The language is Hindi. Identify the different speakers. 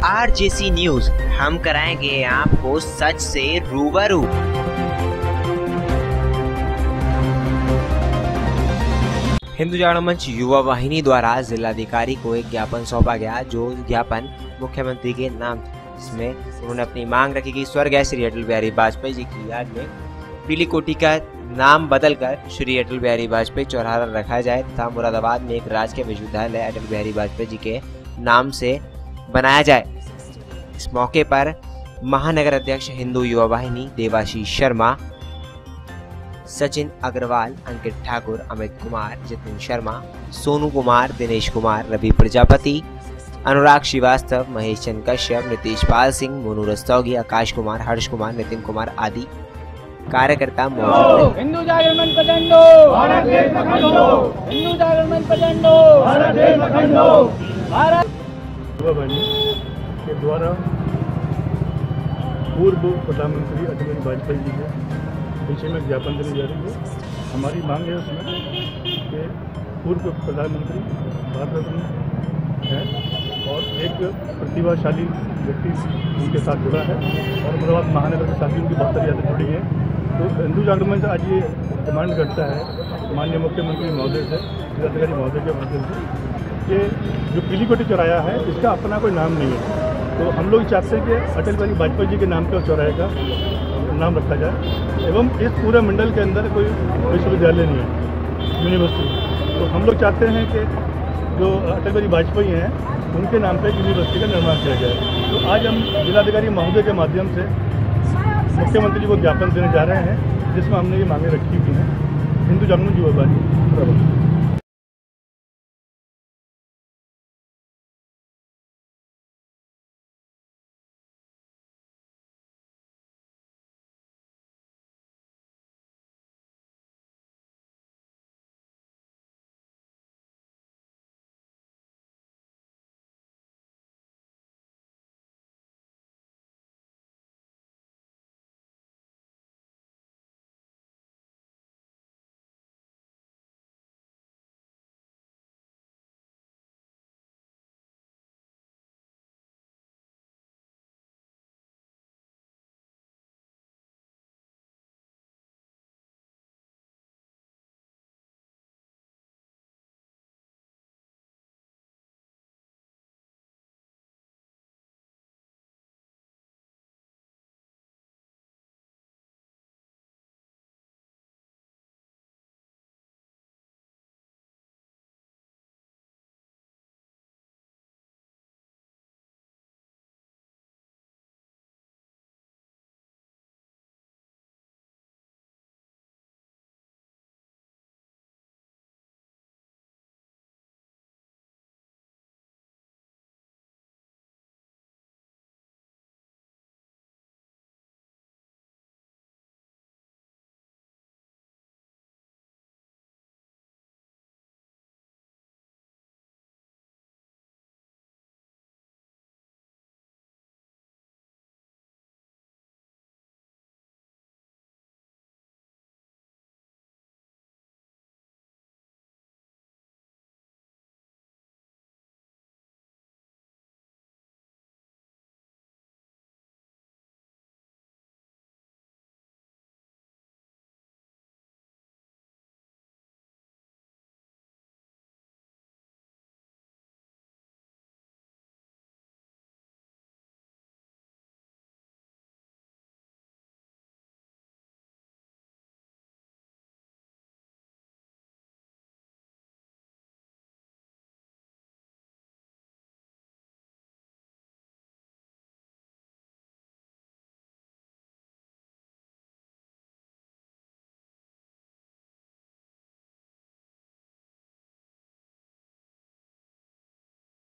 Speaker 1: RJC न्यूज, हम कराएंगे आपको सच से रूबरू। हिंदू जागरण मंच युवा वाहिनी द्वारा जिलाधिकारी को एक ज्ञापन सौंपा गया, जो ज्ञापन मुख्यमंत्री के नाम था, जिसमें उन्होंने अपनी मांग रखी कि स्वर्गीय श्री अटल बिहारी वाजपेयी जी की याद में पीली कोठी का नाम बदलकर श्री अटल बिहारी वाजपेयी चौराहा रखा जाए तथा मुरादाबाद में एक राजकीय विश्वविद्यालय अटल बिहारी वाजपेयी जी के नाम से बनाया जाए। इस मौके पर महानगर अध्यक्ष हिंदू युवा वाहिनी देवाशीष शर्मा, सचिन अग्रवाल, अंकित ठाकुर, अमित कुमार, जितिन शर्मा, सोनू कुमार, दिनेश कुमार, रवि प्रजापति, अनुराग श्रीवास्तव, महेश चंद्र कश्यप, नीतीश पाल सिंह, मोनू रस्तोगी, आकाश कुमार, हर्ष कुमार, नितिन कुमार आदि कार्यकर्ता मौजूद थे।
Speaker 2: हिंदू जागरण मंच प्रचंडो, भारत देश अखंडो। हिंदू जागरण मंच प्रचंडो, भारत देश अखंडो। भारत
Speaker 3: युवा वाहिनी के द्वारा पूर्व प्रधानमंत्री अटल बिहारी वाजपेयी जी के विषय में ज्ञापन देने जा रही है। हमारी मांग है उसमें कि पूर्व प्रधानमंत्री भारत रत्न है और एक प्रतिभाशाली व्यक्ति उनके साथ जुड़ा है और मुरादाबाद महानगर के साथ भी उनकी बहुत सारी यादें जुड़ी हैं। तो हिंदू जागरण मंच आज ये डिमांड करता है माननीय मुख्यमंत्री महोदय से, जिलाधिकारी महोदय के माध्यम से, कि जो पीली कोठी चौराहा है इसका अपना कोई नाम नहीं है। तो हम लोग चाहते हैं कि अटल बिहारी वाजपेयी जी के नाम पर चौराहे का नाम रखा जाए एवं इस पूरे मंडल के अंदर कोई विश्वविद्यालय नहीं है, यूनिवर्सिटी। तो हम लोग चाहते हैं कि जो अटल बिहारी वाजपेयी हैं उनके नाम पर यूनिवर्सिटी का निर्माण किया जाए। तो आज हम जिलाधिकारी महोदय के माध्यम से मुख्यमंत्री जी को ज्ञापन देने जा रहे हैं, जिसमें हमने ये मांगें रखी हुई हैं। हिंदू जागरण युवा वाहिनी।